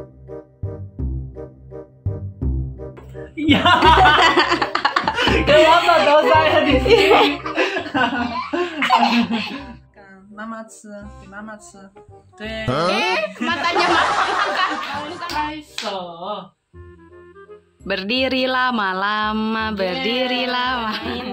呀，kenapa dong saya di sini? 妈妈吃，给妈妈吃。对。 matanya makan. 拍手。 Berdiri lama-lama, berdiri lama.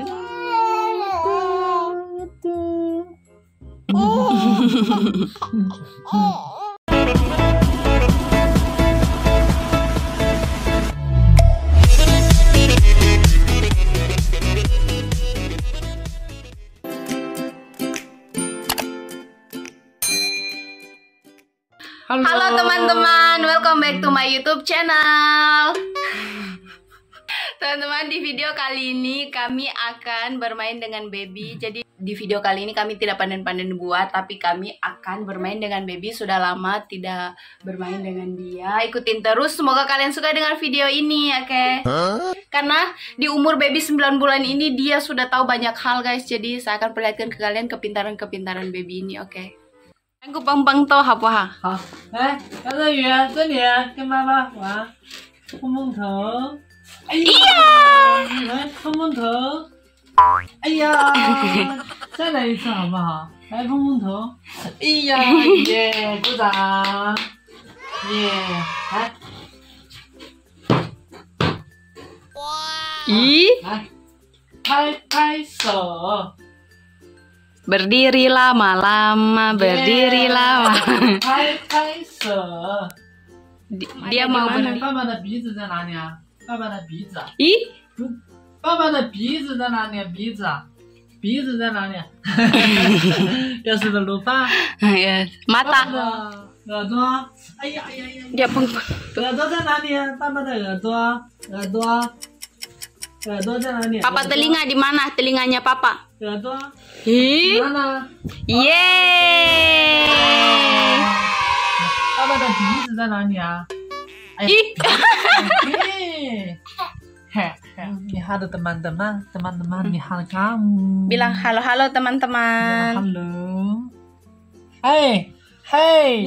Halo teman-teman, welcome back to my YouTube channel. Teman-teman, di video kali ini kami akan bermain dengan baby. Jadi di video kali ini kami tidak pandai-pandai buat, tapi kami akan bermain dengan baby. Sudah lama tidak bermain dengan dia. Ikutin terus, semoga kalian suka dengan video ini, oke? Karena di umur baby 9 bulan ini dia sudah tahu banyak hal, guys. Jadi saya akan perlihatkan ke kalian kepintaran-kepintaran baby ini, oke? Aku bang toh apa ha? 好，来，杨泽宇，这里跟妈妈玩碰碰头。哎呀，你们碰碰头。哎呀，再来一次好不好？来碰碰头。哎呀，耶，鼓掌。耶，来。 Ih, 来，拍拍手。 berdiri lama-lama, berdiri lama. 拍拍手。 Dia mau 爸爸的鼻子在哪里啊？爸爸的鼻子。 Ih, 爸爸的鼻子在哪里？鼻子，鼻子在哪里？这是个鲁巴。 ya, 爸爸 mata. 的耳朵。哎呀哎呀哎呀！ Dia pun 耳朵在哪里？爸爸的耳朵，耳朵，耳朵在哪里？ Papa telinga di mana? Telinganya papa. 耳朵。 Ih, 呢？ yeay. 爸爸的鼻子在哪里啊？哎 Ih, 嘿，你好的teman-teman，你好的kamu。 bilang halo-halo teman-teman. Halo. Hai, hai.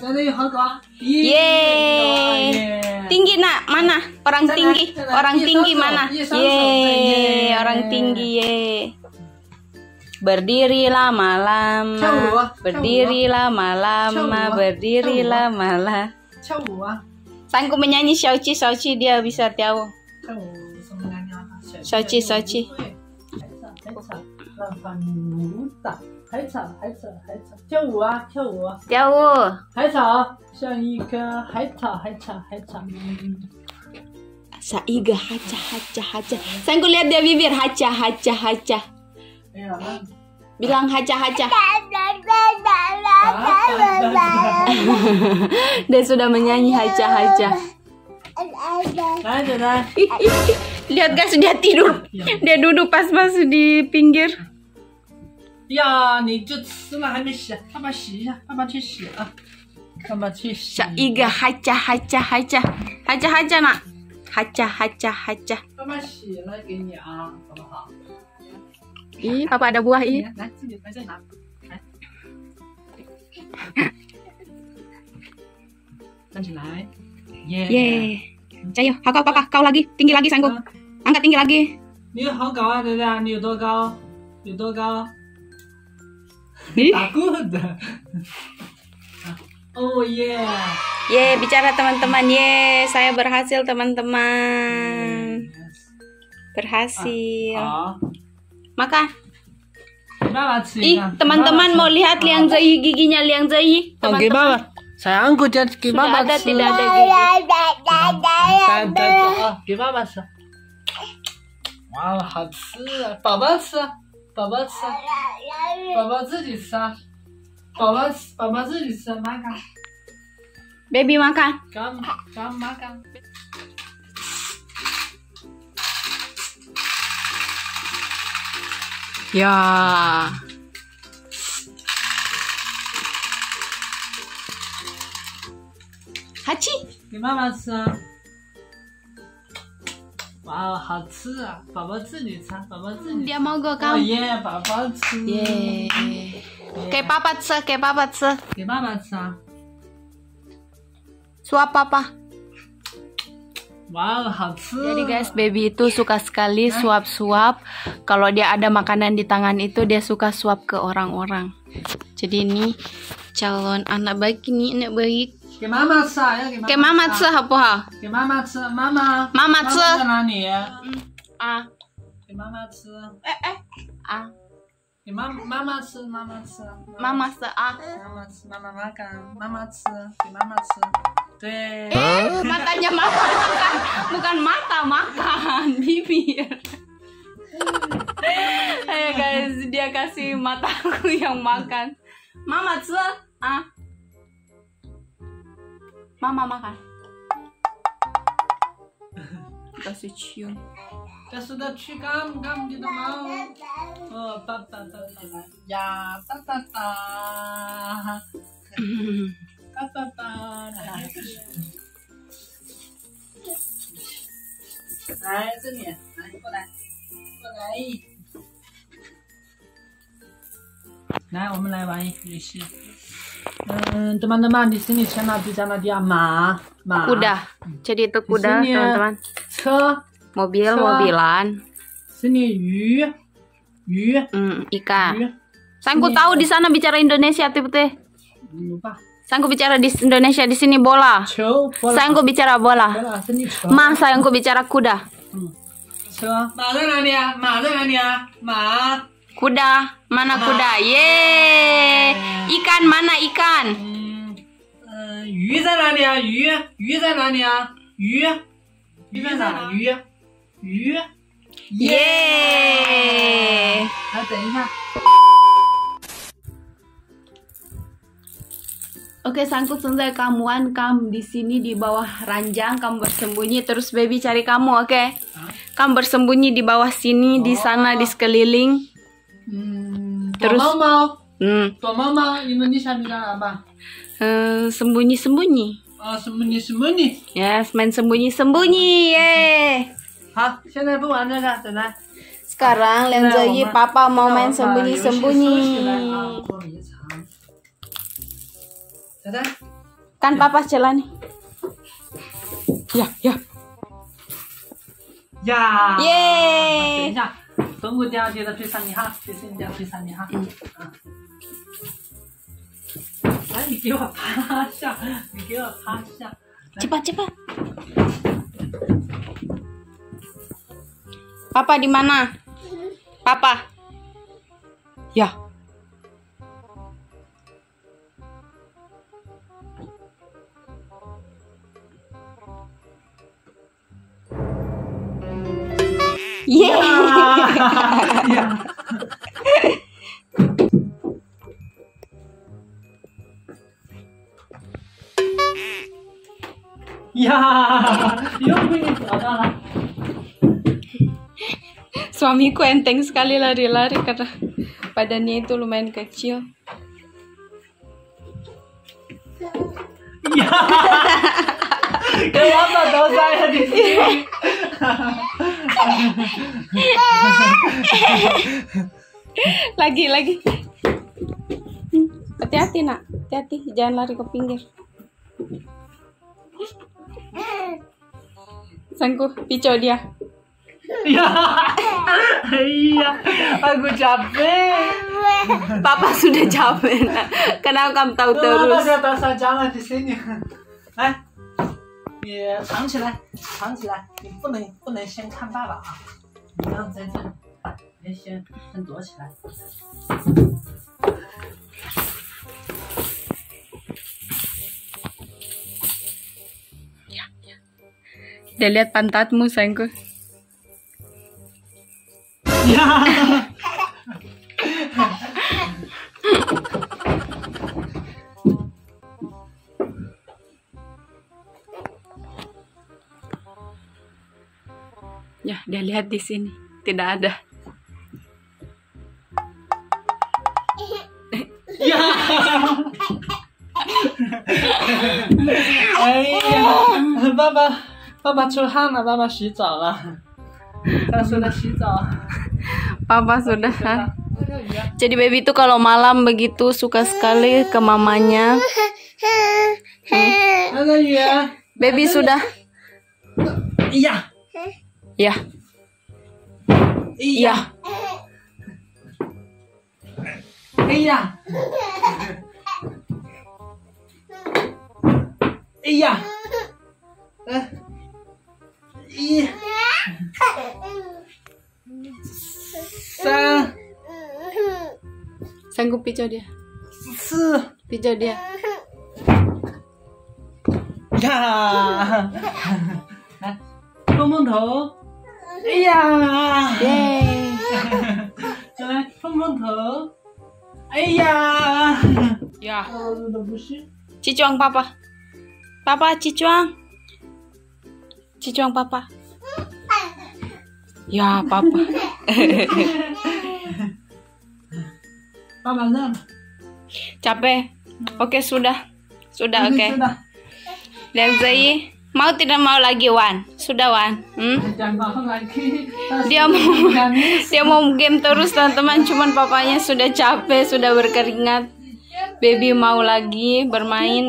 Yeay. Tinggi nak, mana? Orang tinggi, orang tinggi mana? Yeay, orang tinggi yeay. Berdiri lama-lama, berdiri lama-lama, berdiri lama-lama. 跳舞啊！ Sanggup menyanyi Xiaoqi, Xiaoqi dia bisa tahu. 跳舞什么娘娘？ 小鸡小鸡海草，让它舞蹈，海草，跳舞啊，跳舞啊！ Jauh. 海草像一棵海草。 Saiga haca haca haca. Sanggup lihat dia bibir haca haca haca. 哎呀， Bilang haca haca. Dia sudah menyanyi haca haca. 来，姐姐。 Lihat guys, dia tidur. Dia duduk pas-pas di pinggir. 呀，你就吃了还没洗，爸爸洗一下，爸爸去洗啊，爸爸去洗。 Saiga haca haca haca. Haca haca nak. Haca haca haca. 爸爸洗了给你啊，好不好？ Ih, papa ada buah ih. 来，自己来这拿，来，站起来，耶！ Yeay. Ayo, kakak papa, kau lagi, tinggi lagi sanggup. Angkat tinggi lagi. 你好高啊，对不对？你有多高？有多高？ Ih. 打过的。哦耶！ Yeay, bicara teman-teman. Yeay, saya berhasil teman-teman. Berhasil. 好， Makan. 给爸爸吃一 Ih, 个。 teman-teman mau lihat Liang Zai giginya Liang Zai. 哦，给爸 Teman-teman. 爸。sayangku dia给爸 Sudah 爸 ada 吃。 tidak ada gigi. 给爸爸吃。哇，好吃啊！宝宝吃，宝宝吃，宝宝自己吃啊！宝宝自己吃，makan， Baby makan. Come makan。 Ya. Hachi. 给妈妈吃啊！哇，好吃啊！宝宝自己吃，宝宝自己吃。 Dia mau go 哦 kamu. 耶，宝宝吃。 Yeay. Kayak papa吃, kayak papa吃. 给爸爸吃啊！ Suap papa. Wow, 好吃。 Jadi guys, baby itu suka sekali suap-suap. Kalau dia ada makanan di tangan itu, dia suka suap ke orang-orang. Jadi ini calon anak baik ini, anak baik. 给妈妈吃啊，要给妈妈吃。 给妈妈吃好不好？ 给妈妈吃，妈妈。 妈妈吃。 在哪里？ 啊， 给妈妈吃。 啊， 给妈妈吃，妈妈吃。 妈妈吃啊。 妈妈吃，妈妈makan，妈妈吃，给妈妈吃。对。 Matanya makan, bukan mata makan, bibir. Ayo guys, dia kasih mataku yang makan. Mama ce, ah. Mama makan. Kasih cium. 这是的去干你的猫。哦，哒哒哒哒呀，哒哒哒，哒哒哒。来这里，来过来，过来。来，我们来玩游戏。teman-teman di sini channel bicara dia ma. Kuda. Jadi itu kuda, Di sini ya. teman-teman. 车。 Mobil-mobilan. Sini yu. Ikan. Yu. Sangku tahu di sana bicara Indonesia tipe-tipe. Lupa. Sangku bicara di Indonesia, di sini bola. 球。bola. Sangku bicara bola. bola. Sini 球。 Ma, sayangku bicara kuda. 车。马在哪里啊？马在哪里啊？马。 Kuda, mana kuda? Yeay. Ikan mana ikan? 鱼在哪里啊？鱼在哪里啊？鱼在哪？鱼。 Yeay. 来，等一下。 Oke, Sangku selesai kamuan, kamu di sini di bawah ranjang, kamu bersembunyi terus baby cari kamu, oke? Kamu bersembunyi di bawah sini, di sana, di sekeliling. Terus mau. mau Indonesia bilang apa? Sembunyi-sembunyi. Oh, sembunyi-sembunyi. Yes, main sembunyi-sembunyi. Yeay. 好，现在不玩这个，等来。 Sekarang Lenzoyi papa mau main sembunyi-sembunyi. Kan papa celah nih. Ya. Ya. Yeay. 等一下，等我掉的追上你哈，追上你哈。来，你给我趴下，你给我趴下。 Cepat. Papa di mana? Papa. Ya. Ya. Ya, yuk ini saudara. Suamiku enteng sekali lari-lari karena badannya itu lumayan kecil. Ya. Kenapa tahu saya di sini? Lagi. Hati-hati nak, hati-hati, jangan lari ke pinggir. Sangku, pico dia. Ya, iya, aku capek. Papa sudah capek. Nak. Kenapa kamu tahu terus? Kenapa kata saya jangan di sini? 来，你藏起来，你不能先看爸爸啊，你要在这里，你先躲起来。 Dia lihat pantatmu, sayangku. Ya. Ya, dia lihat di sini. Tidak ada. Ya. 哎呀，爸爸出汗了，爸爸洗澡了。他说他洗澡。 Papa sudah Jadi baby itu kalau malam begitu suka sekali ke mamanya. Halo ya. Baby sudah. Iya. Ya. Iya. Iya. Iya. Iya. Sanggup pijau dia. Pijau dia. Ya. Không muốn thở. Iya. Yeay. Không muốn thở. Iya. Ya. Udah pusing. Cicuang papa. Papa cicuang. Cicuang papa. Ya papa. Papa mana? Capek. Oke sudah. Sudah oke. Sudah. Liang Zai mau tidak mau lagi Wan? Sudah Wan? Jangan mau lagi. Dia mau game terus teman-teman. Cuman papanya sudah capek, sudah berkeringat. Baby mau lagi bermain.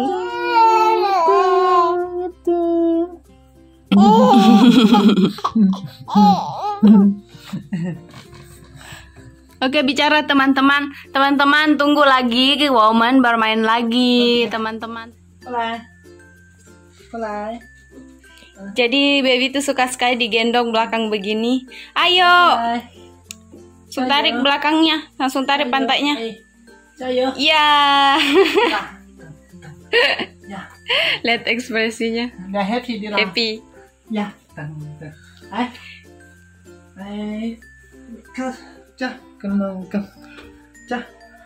Oke bicara teman-teman. Teman-teman tunggu lagi Woman bermain lagi teman-teman. Mulai. Jadi baby tuh suka sekali digendong belakang begini. Ayo, langsung tarik belakangnya, langsung tarik pantainya. Ayo. Iya. Ya. Lihat ekspresinya. Udah happy dia. Happy. Ya. Ai. Ai. Cah, kenal kan. Cah.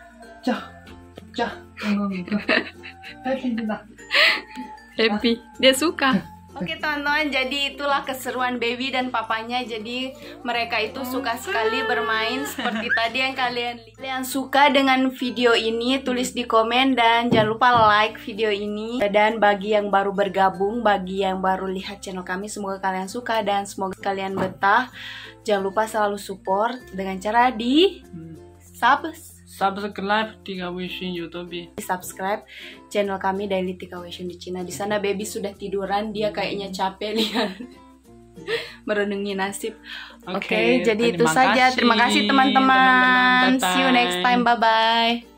Happy dia. Happy. Dia suka. Oke teman-teman, jadi itulah keseruan baby dan papanya. Jadi mereka itu suka sekali bermain seperti tadi yang kalian lihat. Kalian suka dengan video ini, tulis di komen dan jangan lupa like video ini. Dan bagi yang baru bergabung, bagi yang baru lihat channel kami, semoga kalian suka dan semoga kalian betah. Jangan lupa selalu support dengan cara di Subscribe Tika Wishin YouTube. subscribe channel kami Daily Tika Wishin di Cina. Di sana baby sudah tiduran, dia kayaknya capek lihat merenungi nasib. Oke, jadi itu saja. Terima kasih teman-teman. See you next time. Bye bye.